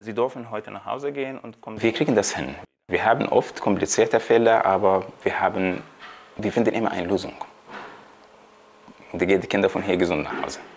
Sie dürfen heute nach Hause gehen und kommen. Wir kriegen das hin. Wir haben oft komplizierte Fälle, aber wir finden immer eine Lösung. Und die Kinder von hier gesund nach Hause.